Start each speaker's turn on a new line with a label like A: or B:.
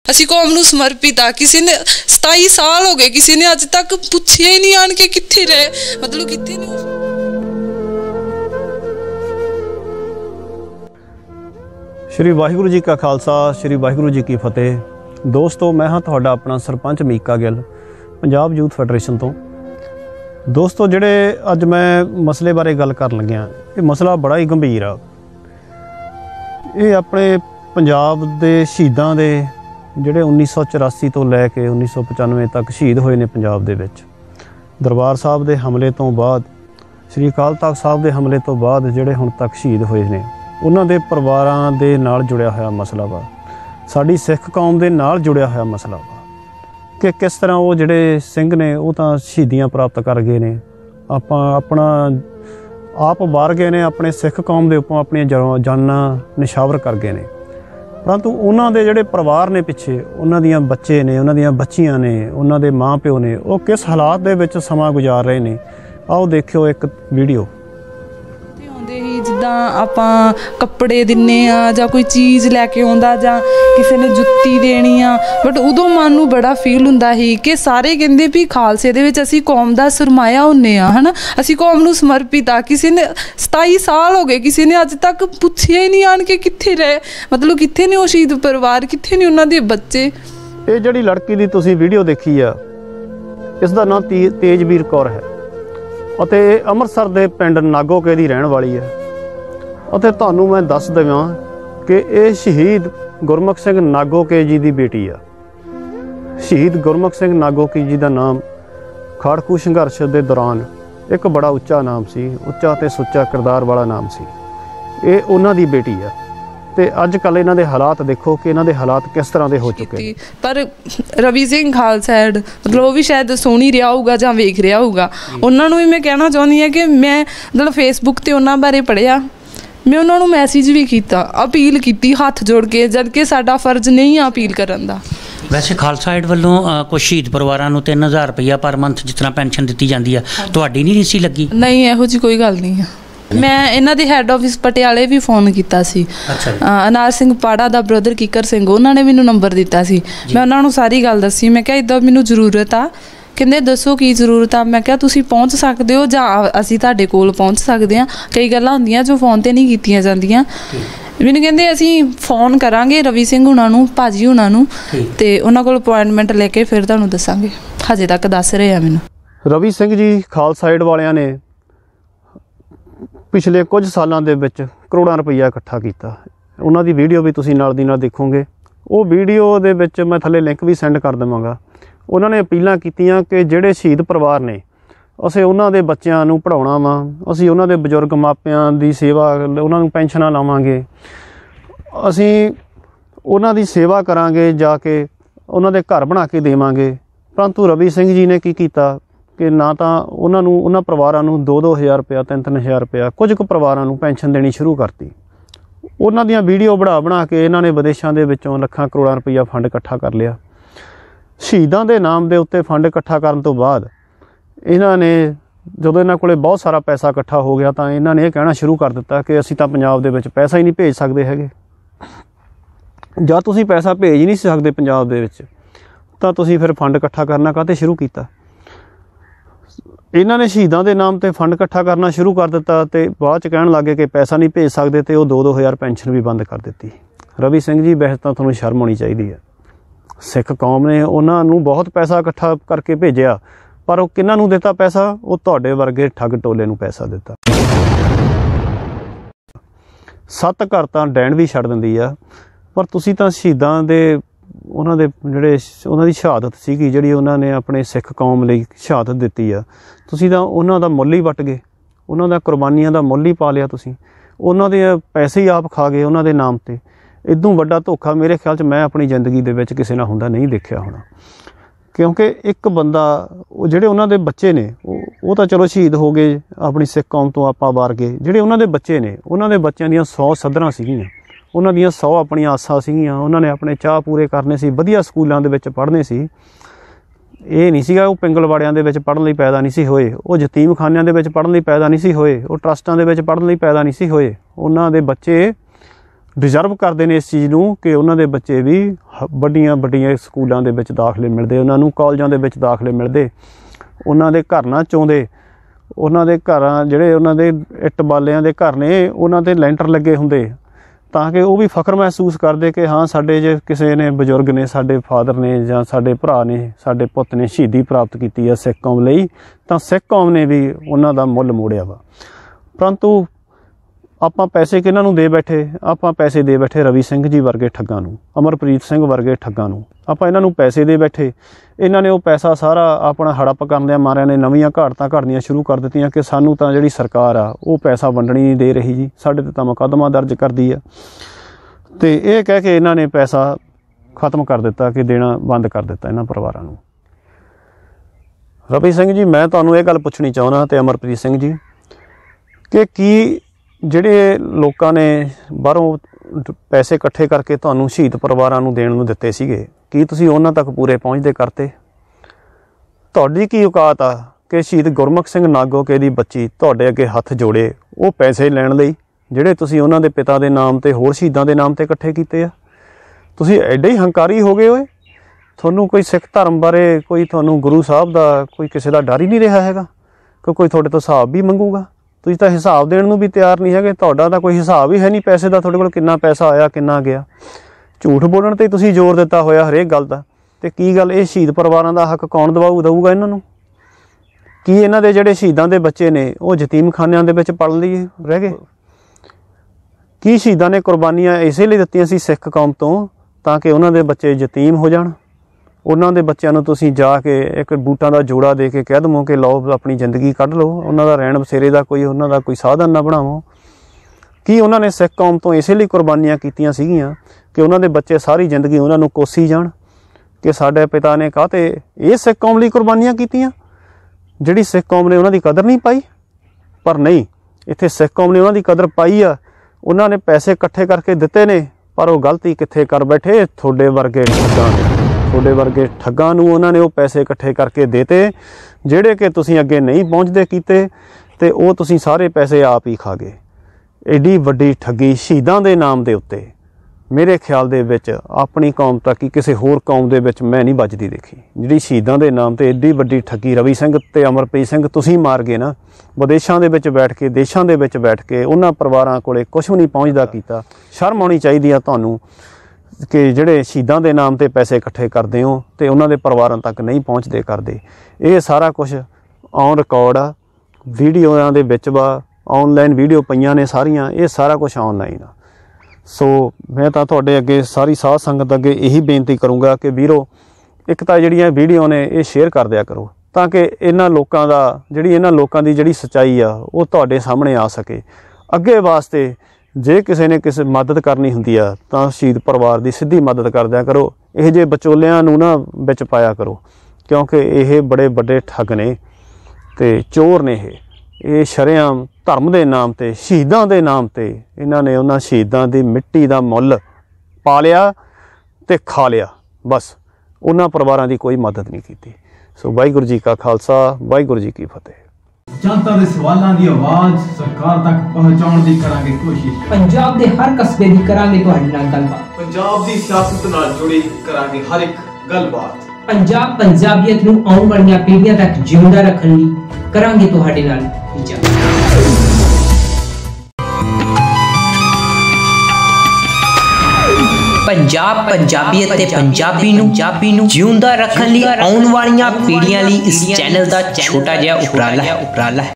A: ਅਸੀਂ ਕੌਮ ਨੂੰ ਸਮਰਪਿਤ ਆ। ਕਿਸੇ ਨੇ 27 ਸਾਲ ਹੋ ਗਏ, ਕਿਸੇ ਨੇ ਅੱਜ ਤੱਕ ਪੁੱਛਿਆ ਹੀ ਨਹੀਂ ਆਣ ਕੇ ਕਿੱਥੇ ਰਹੇ, ਮਤਲਬ ਕਿੱਥੇ ਨੇ।
B: श्री वाहिगुरु जी का खालसा, श्री वाहिगुरु जी की फतेह। दोस्तों, मैं हाँ तुहाडा अपना सरपंच मीका गिल, पंजाब यूथ फैडरेशन तो। दोस्तों, जिहड़े अज मैं मसले बारे गल कर लग्या, ये मसला बड़ा ही गंभीर आ। ये अपने पंजाब दे शहीदां दे जिहड़े 1984 तो लैके 1995 तक शहीद होए ने पंजाब दे विच। दरबार साहब दे हमले तो बाद, श्री अकाल तख्त साहब दे हमले तो बाद जिहड़े हुण तक शहीद होए ने, उन्हां दे परिवारां दे नाल जुड़िया होया मसला वा। साडी सिख कौम दे नाल जुड़िया होया मसला वा कि किस तरह वो जिहड़े सिंह ने वो तां शहीदियां प्राप्त कर गए ने, अपना आप वार गए ने, अपने सिख कौम दे उप्पर अपनियां जानां निछावर कर गए ने। परंतु उन्हां दे जिहड़े परिवार ने पिछे, उन्हां दियां बच्चे ने, उन्हां दियां बच्चियां ने, उन्हां दे माँ प्यो ने, वो किस हालात दे विच समां गुजार रहे ने। आओ देखियो एक वीडियो।
A: जिद्दां आपां कपड़े दिन्ने आ जां कोई चीज़ लैके आउंदा जां किसी ने जुत्ती देनी आ, बट उदों मन नूं बड़ा फील हुंदा ही कि सारे कहंदे भी खालसे दे विच असीं कौम दा सरमाया हुन्ने आ, है ना, असीं कौम नूं समर्पित आ। किसी ने 27 साल हो गए, किसी ने अज तक पुछिया ही नहीं आण के कित्थे रहे, मतलब कित्थे ने वो शहीद परिवार, कित्थे ने उन्हां दे बच्चे।
B: ये जिहड़ी लड़की दी तुसीं वीडियो देखी आ, इसदा नाम तेजवीर कौर है ਅਤੇ ਅੰਮ੍ਰਿਤਸਰ ਦੇ ਪਿੰਡ ਨਾਗੋਕੇ ਦੀ ਰਹਿਣ ਵਾਲੀ ਹੈ। ਅਤੇ ਤੁਹਾਨੂੰ ਮੈਂ ਦੱਸ ਦੇਵਾਂ ਕਿ ਇਹ ਸ਼ਹੀਦ ਗੁਰਮੁਖ ਸਿੰਘ ਨਾਗੋਕੇ ਜੀ ਦੀ ਬੇਟੀ ਆ। ਸ਼ਹੀਦ ਗੁਰਮੁਖ ਸਿੰਘ ਨਾਗੋਕੇ ਜੀ ਦਾ ਨਾਮ ਖਾੜਕੂ ਸੰਘਰਸ਼ ਦੇ ਦੌਰਾਨ ਇੱਕ ਬੜਾ ਉੱਚਾ ਨਾਮ ਸੀ, ਉੱਚਾ ਤੇ ਸੁੱਚਾ ਕਿਰਦਾਰ ਵਾਲਾ ਨਾਮ ਸੀ। ਇਹ ਉਹਨਾਂ ਦੀ ਬੇਟੀ ਆ। ਤੇ ਅੱਜ ਕੱਲ੍ਹ ਇਹਨਾਂ ਦੇ ਹਾਲਾਤ ਦੇਖੋ ਕਿ ਇਹਨਾਂ ਦੇ ਹਾਲਾਤ ਕਿਸ ਤਰ੍ਹਾਂ ਦੇ ਹੋ ਚੁੱਕੇ ਨੇ।
A: ਪਰ ਰਵੀ ਸਿੰਘ ਖਾਲਸਾ ਮਤਲਬ ਉਹ ਵੀ ਸ਼ਾਇਦ ਸੁਣ ਹੀ ਰਿਹਾ ਹੋਊਗਾ ਜਾਂ ਵੇਖ ਰਿਹਾ ਹੋਊਗਾ। ਉਹਨਾਂ ਨੂੰ ਵੀ ਮੈਂ ਕਹਿਣਾ ਚਾਹੁੰਦੀ ਹਾਂ ਕਿ ਮੈਂ ਮਤਲਬ ਫੇਸਬੁੱਕ 'ਤੇ ਉਹਨਾਂ ਬਾਰੇ ਪੜ੍ਹਿਆ, ਮੈਂ ਉਹਨਾਂ ਨੂੰ ਮੈਸੇਜ ਵੀ ਕੀਤਾ, ਅਪੀਲ ਕੀਤੀ ਹੱਥ ਜੋੜ ਕੇ, ਜਦ ਕਿ ਸਾਡਾ ਫਰਜ਼ ਨਹੀਂ ਆ ਅਪੀਲ ਕਰਨ ਦਾ।
C: ਵੈਸੇ ਖਾਲਸਾ ਏਡ ਵੱਲੋਂ ਕੁਝ ਸ਼ਹੀਦ ਪਰਿਵਾਰਾਂ ਨੂੰ 3000 ਰੁਪਈਆ ਪਰ ਮੰਥ ਜਿਸ ਤਰ੍ਹਾਂ ਪੈਨਸ਼ਨ ਦਿੱਤੀ ਜਾਂਦੀ ਆ, ਤੁਹਾਡੀ ਨਹੀਂ ਸੀ ਲੱਗੀ? ਨਹੀਂ, ਇਹੋ ਜਿਹੀ ਕੋਈ ਗੱਲ ਨਹੀਂ ਆ। ਮੈਂ ਇਹਨਾਂ ਦੇ ਹੈੱਡ ਆਫਿਸ ਪਟਿਆਲੇ ਵੀ ਫੋਨ ਕੀਤਾ ਸੀ। ਅਨਾਰ ਸਿੰਘ ਪਾੜਾ ਦਾ ਬ੍ਰਦਰ ਕਿੱਕਰ ਸਿੰਘ, ਉਹਨਾਂ ਨੇ ਮੈਨੂੰ ਨੰਬਰ ਦਿੱਤਾ ਸੀ। ਮੈਂ ਉਹਨਾਂ ਨੂੰ ਸਾਰੀ ਗੱਲ ਦੱਸੀ। ਮੈਂ ਕਿਹਾ ਇੱਦਾਂ ਮੈਨੂੰ ਜ਼ਰੂਰਤ ਆ। ਕਹਿੰਦੇ ਦੱਸੋ ਕੀ ਜ਼ਰੂਰਤ ਆ। ਮੈਂ ਕਿਹਾ ਤੁਸੀਂ ਪਹੁੰਚ ਸਕਦੇ ਹੋ ਜਾਂ ਅਸੀਂ ਤੁਹਾਡੇ ਕੋਲ ਪਹੁੰਚ ਸਕਦੇ ਹਾਂ। ਕਈ ਗੱਲਾਂ ਹੁੰਦੀਆਂ ਜੋ ਫੋਨ 'ਤੇ ਨਹੀਂ ਕੀਤੀਆਂ ਜਾਂਦੀਆਂ। ਮੈਨੂੰ ਕਹਿੰਦੇ ਅਸੀਂ ਫੋਨ ਕਰਾਂਗੇ ਰਵੀ ਸਿੰਘ ਹੁਣਾਂ ਨੂੰ, ਭਾਜੀ ਹੁਣਾਂ ਨੂੰ, ਅਤੇ ਉਹਨਾਂ ਕੋਲ ਅਪੁਆਇੰਟਮੈਂਟ ਲੈ ਕੇ ਫਿਰ ਤੁਹਾਨੂੰ ਦੱਸਾਂਗੇ। ਹਜੇ ਤੱਕ ਦੱਸ ਰਹੇ ਆ ਮੈਨੂੰ।
B: ਰਵੀ ਸਿੰਘ ਜੀ ਖਾਲਸਾ ਏਡ ਵਾਲਿਆਂ ਨੇ ਪਿਛਲੇ ਕੁਝ ਸਾਲਾਂ ਦੇ ਵਿੱਚ ਕਰੋੜਾਂ ਰੁਪਈਆ ਇਕੱਠਾ ਕੀਤਾ। ਉਹਨਾਂ ਦੀ ਵੀਡੀਓ ਵੀ ਤੁਸੀਂ ਨਾਲ ਦੀ ਨਾਲ ਦੇਖੋਗੇ। ਉਹ ਵੀਡੀਓ ਦੇ ਵਿੱਚ ਮੈਂ ਥੱਲੇ ਲਿੰਕ ਵੀ ਸੈਂਡ ਕਰ ਦੇਵਾਂਗਾ। ਉਹਨਾਂ ਨੇ ਅਪੀਲਾਂ ਕੀਤੀਆਂ ਕਿ ਜਿਹੜੇ ਸ਼ਹੀਦ ਪਰਿਵਾਰ ਨੇ, ਅਸੀਂ ਉਹਨਾਂ ਦੇ ਬੱਚਿਆਂ ਨੂੰ ਪੜ੍ਹਾਉਣਾ ਵਾ, ਅਸੀਂ ਉਹਨਾਂ ਦੇ ਬਜ਼ੁਰਗ ਮਾਪਿਆਂ ਦੀ ਸੇਵਾ, ਉਹਨਾਂ ਨੂੰ ਪੈਨਸ਼ਨਾਂ ਲਾਵਾਂਗੇ, ਅਸੀਂ ਉਹਨਾਂ ਦੀ ਸੇਵਾ ਕਰਾਂਗੇ, ਜਾ ਕੇ ਉਹਨਾਂ ਦੇ ਘਰ ਬਣਾ ਕੇ ਦੇਵਾਂਗੇ। ਪਰੰਤੂ ਰਵੀ ਸਿੰਘ ਜੀ ਨੇ ਕੀ ਕੀਤਾ ਕਿ ਨਾ ਤਾਂ ਉਹਨਾਂ ਨੂੰ, ਉਹਨਾਂ ਪਰਿਵਾਰਾਂ ਨੂੰ 2-2000 ਰੁਪਇਆ, 3-3000 ਰੁਪਇਆ, ਕੁਝ ਕੁ ਪਰਿਵਾਰਾਂ ਨੂੰ ਪੈਨਸ਼ਨ ਦੇਣੀ ਸ਼ੁਰੂ ਕਰਤੀ। ਉਹਨਾਂ ਦੀਆਂ ਵੀਡੀਓ ਬਣਾ ਕੇ ਇਹਨਾਂ ਨੇ ਵਿਦੇਸ਼ਾਂ ਦੇ ਵਿੱਚੋਂ ਲੱਖਾਂ ਕਰੋੜਾਂ ਰੁਪਈਆ ਫੰਡ ਇਕੱਠਾ ਕਰ ਲਿਆ। ਸ਼ਹੀਦਾਂ ਦੇ ਨਾਮ ਦੇ ਉੱਤੇ ਫੰਡ ਇਕੱਠਾ ਕਰਨ ਤੋਂ ਬਾਅਦ ਇਹਨਾਂ ਨੇ, ਜਦੋਂ ਇਹਨਾਂ ਕੋਲ ਬਹੁਤ ਸਾਰਾ ਪੈਸਾ ਇਕੱਠਾ ਹੋ ਗਿਆ, ਤਾਂ ਇਹਨਾਂ ਨੇ ਇਹ ਕਹਿਣਾ ਸ਼ੁਰੂ ਕਰ ਦਿੱਤਾ ਕਿ ਅਸੀਂ ਤਾਂ ਪੰਜਾਬ ਦੇ ਵਿੱਚ ਪੈਸਾ ਹੀ ਨਹੀਂ ਭੇਜ ਸਕਦੇ ਹੈਗੇ। ਜਾਂ ਤੁਸੀਂ ਪੈਸਾ ਭੇਜ ਹੀ ਨਹੀਂ ਸਕਦੇ ਪੰਜਾਬ ਦੇ ਵਿੱਚ, ਤਾਂ ਤੁਸੀਂ ਫਿਰ ਫੰਡ ਇਕੱਠਾ ਕਰਨਾ ਕਾਹਤੇ ਸ਼ੁਰੂ ਕੀਤਾ। ਇਹਨਾਂ ਨੇ ਸ਼ਹੀਦਾਂ ਦੇ ਨਾਮ 'ਤੇ ਫੰਡ ਇਕੱਠਾ ਕਰਨਾ ਸ਼ੁਰੂ ਕਰ ਦਿੱਤਾ ਅਤੇ ਬਾਅਦ 'ਚ ਕਹਿਣ ਲੱਗੇ ਕਿ ਪੈਸਾ ਨਹੀਂ ਭੇਜ ਸਕਦੇ, ਅਤੇ ਉਹ 2-2000 ਪੈਨਸ਼ਨ ਵੀ ਬੰਦ ਕਰ ਦਿੱਤੀ। ਰਵੀ ਸਿੰਘ ਜੀ, ਵੈਸੇ ਤਾਂ ਤੁਹਾਨੂੰ ਸ਼ਰਮ ਹੋਣੀ ਚਾਹੀਦੀ ਹੈ। ਸਿੱਖ ਕੌਮ ਨੇ ਉਹਨਾਂ ਨੂੰ ਬਹੁਤ ਪੈਸਾ ਇਕੱਠਾ ਕਰਕੇ ਭੇਜਿਆ, ਪਰ ਉਹ ਕਿਹਨਾਂ ਨੂੰ ਦਿੱਤਾ ਪੈਸਾ? ਉਹ ਤੁਹਾਡੇ ਵਰਗੇ ਠੱਗ ਟੋਲੇ ਨੂੰ ਪੈਸਾ ਦਿੱਤਾ। 7 ਘਰ ਤਾਂ ਡੈਣ ਵੀ ਛੱਡ ਦਿੰਦੀ ਆ, ਪਰ ਤੁਸੀਂ ਤਾਂ ਸ਼ਹੀਦਾਂ ਦੇ, ਉਹਨਾਂ ਦੇ ਜਿਹੜੇ, ਉਹਨਾਂ ਦੀ ਸ਼ਹਾਦਤ ਸੀਗੀ ਜਿਹੜੀ ਉਹਨਾਂ ਨੇ ਆਪਣੇ ਸਿੱਖ ਕੌਮ ਲਈ ਸ਼ਹਾਦਤ ਦਿੱਤੀ ਆ, ਤੁਸੀਂ ਤਾਂ ਉਹਨਾਂ ਦਾ ਮੁੱਲ ਹੀ ਵੱਟ ਗਏ, ਉਹਨਾਂ ਦਾ ਕੁਰਬਾਨੀਆਂ ਦਾ ਮੁੱਲ ਹੀ ਪਾ ਲਿਆ। ਤੁਸੀਂ ਉਹਨਾਂ ਦੇ ਪੈਸੇ ਹੀ ਆਪ ਖਾ ਗਏ ਉਹਨਾਂ ਦੇ ਨਾਮ 'ਤੇ। ਇਦੋਂ ਵੱਡਾ ਧੋਖਾ ਮੇਰੇ ਖਿਆਲ 'ਚ ਮੈਂ ਆਪਣੀ ਜ਼ਿੰਦਗੀ ਦੇ ਵਿੱਚ ਕਿਸੇ ਨਾਲ ਹੁੰਦਾ ਨਹੀਂ ਦੇਖਿਆ ਹੋਣਾ। ਕਿਉਂਕਿ ਇੱਕ ਬੰਦਾ, ਉਹ ਜਿਹੜੇ ਉਹਨਾਂ ਦੇ ਬੱਚੇ ਨੇ, ਉਹ ਤਾਂ ਚਲੋ ਸ਼ਹੀਦ ਹੋ ਗਏ, ਆਪਣੀ ਸਿੱਖ ਕੌਮ ਤੋਂ ਆਪਾਂ ਵਾਰ ਗਏ। ਜਿਹੜੇ ਉਹਨਾਂ ਦੇ ਬੱਚੇ ਨੇ, ਉਹਨਾਂ ਦੇ ਬੱਚਿਆਂ ਦੀਆਂ 100 ਸੱਧਰਾਂ ਸੀਗੀਆਂ, ਉਹਨਾਂ ਦੀਆਂ 100 ਆਪਣੀਆਂ ਆਸਾਂ ਸੀਗੀਆਂ। ਉਹਨਾਂ ਨੇ ਆਪਣੇ ਚਾਅ ਪੂਰੇ ਕਰਨੇ ਸੀ, ਵਧੀਆ ਸਕੂਲਾਂ ਦੇ ਵਿੱਚ ਪੜ੍ਹਨੇ ਸੀ। ਇਹ ਨਹੀਂ ਸੀਗਾ ਉਹ ਪਿੰਗਲਵਾੜਿਆਂ ਦੇ ਵਿੱਚ ਪੜ੍ਹਨ ਲਈ ਪੈਦਾ ਨਹੀਂ ਸੀ ਹੋਏ, ਉਹ ਯਤੀਮਖਾਨਿਆਂ ਦੇ ਵਿੱਚ ਪੜ੍ਹਨ ਲਈ ਪੈਦਾ ਨਹੀਂ ਸੀ ਹੋਏ, ਉਹ ਟਰਸਟਾਂ ਦੇ ਵਿੱਚ ਪੜ੍ਹਨ ਲਈ ਪੈਦਾ ਨਹੀਂ ਸੀ ਹੋਏ। ਉਹਨਾਂ ਦੇ ਬੱਚੇ डिजर्व करते हैं इस चीज़ नूं कि उन्होंने बच्चे भी वड्डियां वड्डियां स्कूलों के विच दाखले मिलते, उन्होंने कॉलेजों के विच दाखले मिलते, उन्होंने घर ना चाहुंदे, उन्होंने घर जिहड़े उन्होंने इट बालियां दे घर ने उन्होंने ते लैंटर लगे हुंदे ताकि वो भी फख्र महसूस करते कि हाँ साडे जे किसी ने बजुर्ग ने साडे फादर ने जां साडे भरा ने साडे पुत्त ने शहीदी प्राप्त की है सिख कौम लई, तां सिख कौम ने भी उन्हां दा मुੱਲ मोड़िया वा। परंतु आपां पैसे किन्हां नूं दे बैठे, आपां पैसे दे बैठे रवि सिंह जी वर्गे ठग्गां नूं, अमरप्रीत सिंह वर्गे ठग्गां नूं आपां इन्हां नूं पैसे दे बैठे। इन्हां ने वो पैसा सारा अपना हड़प करदे मारिਆਂ ने नवीं घाड़तां घड़नियां शुरू कर दित्तियां कि सानूं तां जिहड़ी सरकार आ वो पैसा वंडणी नहीं दे रही जी, साडे ते तां मुकदमा दर्ज करदी आ। ते ये कह के इन्हां ने पैसा खत्म कर दिता कि देना बंद कर दिता इन्हां परिवारां नूं। रवि सिंह जी मैं तुहानूं ये गल पुछणी चाहुंदा ते अमरप्रीत सिंह जी कि की ਜਿਹੜੇ ਲੋਕਾਂ ਨੇ ਬਾਹਰੋਂ ਪੈਸੇ ਇਕੱਠੇ ਕਰਕੇ ਤੁਹਾਨੂੰ ਸ਼ਹੀਦ ਪਰਿਵਾਰਾਂ ਨੂੰ ਦੇਣ ਨੂੰ ਦਿੱਤੇ ਸੀਗੇ, ਕੀ ਤੁਸੀਂ ਉਹਨਾਂ ਤੱਕ ਪੂਰੇ ਪਹੁੰਚਦੇ ਕਰਤੇ? ਤੁਹਾਡੀ ਕੀ ਔਕਾਤ ਆ ਕਿ ਸ਼ਹੀਦ ਗੁਰਮੁਖ ਸਿੰਘ ਨਾਗੋਕੇ ਦੀ ਬੱਚੀ ਤੁਹਾਡੇ ਅੱਗੇ ਹੱਥ ਜੋੜੇ ਉਹ ਪੈਸੇ ਲੈਣ ਲਈ ਜਿਹੜੇ ਤੁਸੀਂ ਉਹਨਾਂ ਦੇ ਪਿਤਾ ਦੇ ਨਾਮ ਤੇ ਹੋਰ ਸ਼ਹੀਦਾਂ ਦੇ ਨਾਮ ਤੇ ਇਕੱਠੇ ਕੀਤੇ ਆ? ਤੁਸੀਂ ਐਡੇ ਹੀ ਹੰਕਾਰੀ ਹੋ ਗਏ ਓਏ, ਤੁਹਾਨੂੰ ਕੋਈ ਸਿੱਖ ਧਰਮ ਬਾਰੇ ਕੋਈ ਤੁਹਾਨੂੰ ਗੁਰੂ ਸਾਹਿਬ ਦਾ ਕੋਈ ਕਿਸੇ ਦਾ ਡਰ ਹੀ ਨਹੀਂ ਰਿਹਾ ਹੈਗਾ ਕਿ ਕੋਈ ਤੁਹਾਡੇ ਤੋਂ ਹਿਸਾਬ ਵੀ ਮੰਗੂਗਾ? ਤੁਸੀਂ ਤਾਂ ਹਿਸਾਬ ਦੇਣ ਨੂੰ ਵੀ ਤਿਆਰ ਨਹੀਂ ਹੈਗੇ, ਤੁਹਾਡਾ ਤਾਂ ਕੋਈ ਹਿਸਾਬ ਹੀ ਹੈ ਨਹੀਂ ਪੈਸੇ ਦਾ, ਤੁਹਾਡੇ ਕੋਲ ਕਿੰਨਾ ਪੈਸਾ ਆਇਆ ਕਿੰਨਾ ਗਿਆ। ਝੂਠ ਬੋਲਣ ਤੇ ਤੁਸੀਂ ਜ਼ੋਰ ਦਿੱਤਾ ਹੋਇਆ ਹਰੇਕ ਗੱਲ ਦਾ। ਤੇ ਕੀ ਗੱਲ ਇਹ ਸ਼ਹੀਦ ਪਰਿਵਾਰਾਂ ਦਾ ਹੱਕ ਕੌਣ ਦਊਗਾ ਇਹਨਾਂ ਨੂੰ? ਕੀ ਇਹਨਾਂ ਦੇ ਜਿਹੜੇ ਸ਼ਹੀਦਾਂ ਦੇ ਬੱਚੇ ਨੇ ਉਹ ਯਤੀਮਖਾਨਿਆਂ ਦੇ ਵਿੱਚ ਪਲ ਲਈ ਰਹਿ ਗਏ? ਕੀ ਸ਼ਹੀਦਾਂ ਨੇ ਕੁਰਬਾਨੀਆਂ ਇਸੇ ਲਈ ਦਿੱਤੀਆਂ ਸੀ ਸਿੱਖ ਕੌਮ ਤੋਂ ਤਾਂ ਕਿ ਉਹਨਾਂ ਦੇ ਬੱਚੇ ਯਤੀਮ ਹੋ ਜਾਣ? ਉਹਨਾਂ ਦੇ ਬੱਚਿਆਂ ਨੂੰ ਤੁਸੀਂ ਜਾ ਕੇ ਇੱਕ ਬੂਟਾਂ ਦਾ ਜੋੜਾ ਦੇ ਕੇ ਕਹਿ ਦਵੋ ਕਿ ਲਓ ਆਪਣੀ ਜ਼ਿੰਦਗੀ ਕੱਢ ਲਓ, ਉਹਨਾਂ ਦਾ ਰਹਿਣ ਬਸੇਰੇ ਦਾ ਕੋਈ ਉਹਨਾਂ ਦਾ ਕੋਈ ਸਾਧਨ ਨਾ ਬਣਾਵੋ? ਕੀ ਉਹਨਾਂ ਨੇ ਸਿੱਖ ਕੌਮ ਤੋਂ ਇਸੇ ਲਈ ਕੁਰਬਾਨੀਆਂ ਕੀਤੀਆਂ ਸੀਗੀਆਂ ਕਿ ਉਹਨਾਂ ਦੇ ਬੱਚੇ ਸਾਰੀ ਜ਼ਿੰਦਗੀ ਉਹਨਾਂ ਨੂੰ ਕੋਸੀ ਜਾਣ ਕਿ ਸਾਡੇ ਪਿਤਾ ਨੇ ਕਾਹਤੇ ਇਹ ਸਿੱਖ ਕੌਮ ਲਈ ਕੁਰਬਾਨੀਆਂ ਕੀਤੀਆਂ ਜਿਹੜੀ ਸਿੱਖ ਕੌਮ ਨੇ ਉਹਨਾਂ ਦੀ ਕਦਰ ਨਹੀਂ ਪਾਈ? ਪਰ ਨਹੀਂ, ਇੱਥੇ ਸਿੱਖ ਕੌਮ ਨੇ ਉਹਨਾਂ ਦੀ ਕਦਰ ਪਾਈ ਆ, ਉਹਨਾਂ ਨੇ ਪੈਸੇ ਇਕੱਠੇ ਕਰਕੇ ਦਿੱਤੇ ਨੇ, ਪਰ ਉਹ ਗਲਤੀ ਕਿੱਥੇ ਕਰ ਬੈਠੇ? ਤੁਹਾਡੇ ਵਰਗੇ ਠੱਗਾਂ ਨੇ, ਤੁਹਾਡੇ ਵਰਗੇ ਠੱਗਾਂ ਨੂੰ ਉਹਨਾਂ ਨੇ ਉਹ ਪੈਸੇ ਇਕੱਠੇ ਕਰਕੇ ਦੇਤੇ ਜਿਹੜੇ ਕਿ ਤੁਸੀਂ ਅੱਗੇ ਨਹੀਂ ਪਹੁੰਚਦੇ ਕੀਤੇ ਤੇ ਉਹ ਤੁਸੀਂ ਸਾਰੇ ਪੈਸੇ ਆਪ ਹੀ ਖਾ ਗਏ। ਐਡੀ ਵੱਡੀ ਠੱਗੀ ਸ਼ਹੀਦਾਂ ਦੇ ਨਾਮ ਦੇ ਉੱਤੇ ਮੇਰੇ ਖਿਆਲ ਦੇ ਵਿੱਚ ਆਪਣੀ ਕੌਮ ਤੱਕ ਹੀ ਕਿਸੇ ਹੋਰ ਕੌਮ ਦੇ ਵਿੱਚ ਮੈਂ ਨਹੀਂ ਵੱਜਦੀ ਦੇਖੀ, ਜਿਹੜੀ ਸ਼ਹੀਦਾਂ ਦੇ ਨਾਮ ਤੇ ਐਡੀ ਵੱਡੀ ਠੱਗੀ ਰਵੀ ਸਿੰਘ ਤੇ ਅਮਰਪ੍ਰੀਤ ਸਿੰਘ ਤੁਸੀਂ ਮਾਰ ਗਏ ਨਾ। ਵਿਦੇਸ਼ਾਂ ਦੇ ਵਿੱਚ ਬੈਠ ਕੇ ਦੇਸ਼ਾਂ ਦੇ ਵਿੱਚ ਬੈਠ ਕੇ ਉਹਨਾਂ ਪਰਿਵਾਰਾਂ ਕੋਲੇ ਕੁਛ ਵੀ ਨਹੀਂ ਪਹੁੰਚਦਾ ਕੀਤਾ। ਸ਼ਰਮ ਆਉਣੀ ਚਾਹੀਦੀ ਆ ਤੁਹਾਨੂੰ ਕਿ ਜਿਹੜੇ ਸ਼ਹੀਦਾਂ ਦੇ ਨਾਮ ਤੇ ਪੈਸੇ ਇਕੱਠੇ ਕਰਦੇ ਹੋ ਤੇ ਉਹਨਾਂ ਦੇ ਪਰਿਵਾਰਾਂ ਤੱਕ ਨਹੀਂ ਪਹੁੰਚਦੇ ਕਰਦੇ। ਇਹ ਸਾਰਾ ਕੁਛ ਔਨ ਰਿਕਾਰਡ ਆ, ਵੀਡੀਓਆਂ ਦੇ ਵਿੱਚ ਵਾ, ਆਨਲਾਈਨ ਵੀਡੀਓ ਪਈਆਂ ਨੇ ਸਾਰੀਆਂ, ਇਹ ਸਾਰਾ ਕੁਛ ਆਨਲਾਈਨ ਆ। ਸੋ ਮੈਂ ਤਾਂ ਤੁਹਾਡੇ ਅੱਗੇ ਸਾਰੀ ਸਾਧ ਸੰਗਤ ਅੱਗੇ ਇਹੀ ਬੇਨਤੀ ਕਰੂੰਗਾ ਕਿ ਵੀਰੋ ਇੱਕ ਤਾਂ ਜਿਹੜੀਆਂ ਵੀਡੀਓ ਨੇ ਇਹ ਸ਼ੇਅਰ ਕਰ ਦਿਆ ਕਰੋ ਤਾਂ ਕਿ ਇਹਨਾਂ ਲੋਕਾਂ ਦਾ ਇਹਨਾਂ ਲੋਕਾਂ ਦੀ ਜਿਹੜੀ ਸੱਚਾਈ ਆ ਉਹ ਤੁਹਾਡੇ ਸਾਹਮਣੇ ਆ ਸਕੇ। ਅੱਗੇ ਵਾਸਤੇ ਜੇ ਕਿਸੇ ਨੇ ਕਿਸੇ ਮਦਦ ਕਰਨੀ ਹੁੰਦੀ ਆ ਤਾਂ ਸ਼ਹੀਦ ਪਰਿਵਾਰ ਦੀ ਸਿੱਧੀ ਮਦਦ ਕਰ ਦਿਆ ਕਰੋ, ਇਹ ਜਿਹੇ ਵਿਚੋਲਿਆਂ ਨੂੰ ਨਾ ਵਿੱਚ ਪਾਇਆ ਕਰੋ ਕਿਉਂਕਿ ਇਹ ਬੜੇ ਵੱਡੇ ਠੱਗ ਨੇ ਤੇ ਚੋਰ ਨੇ। ਇਹ ਸ਼ਰੇਆਮ ਧਰਮ ਦੇ ਨਾਮ ਤੇ ਸ਼ਹੀਦਾਂ ਦੇ ਨਾਮ ਤੇ ਇਹਨਾਂ ਨੇ ਉਹਨਾਂ ਸ਼ਹੀਦਾਂ ਦੀ ਮਿੱਟੀ ਦਾ ਮੁੱਲ ਪਾ ਲਿਆ ਤੇ ਖਾ ਲਿਆ, ਬਸ ਉਹਨਾਂ ਪਰਿਵਾਰਾਂ ਦੀ ਕੋਈ ਮਦਦ ਨਹੀਂ ਕੀਤੀ। ਸੋ ਵਾਹਿਗੁਰੂ ਜੀ ਕਾ ਖਾਲਸਾ, ਵਾਹਿਗੁਰੂ ਜੀ ਕੀ ਫਤਿਹ।
D: ਜਨਤਾ ਦੇ ਸਵਾਲਾਂ ਦੀ ਆਵਾਜ਼ ਸਰਕਾਰ ਤੱਕ ਪਹੁੰਚਾਉਣ ਦੀ ਕਰਾਂਗੇ ਕੋਸ਼ਿਸ਼।
E: ਪੰਜਾਬ ਦੇ ਹਰ ਕਸਬੇ ਦੀ ਕਰਾਂਗੇ ਤੁਹਾਡੇ ਨਾਲ ਗੱਲਬਾਤ।
D: ਪੰਜਾਬ ਦੀ ਸਿਆਸਤ ਨਾਲ ਜੁੜੀ ਕਰਾਂਗੇ ਹਰ ਇੱਕ ਗੱਲਬਾਤ।
E: ਪੰਜਾਬ ਪੰਜਾਬੀਅਤ ਨੂੰ ਆਉਣ ਵਾਲੀਆਂ ਪੀੜ੍ਹੀਆਂ ਤੱਕ ਜਿਉਂਦਾ ਰੱਖਣ ਲਈ ਕਰਾਂਗੇ ਤੁਹਾਡੇ ਨਾਲ ਵਿਚਾਰ। ਪੰਜਾਬ ਪੰਜਾਬੀਅਤ ਤੇ ਪੰਜਾਬੀ ਨੂੰ ਜਿਉਂਦਾ ਰੱਖਣ ਲਈ ਆਉਣ ਵਾਲੀਆਂ ਪੀੜ੍ਹੀਆਂ ਲਈ ਇਸ ਚੈਨਲ ਦਾ ਛੋਟਾ ਜਿਹਾ ਉਪਰਾਲਾ ਹੈ।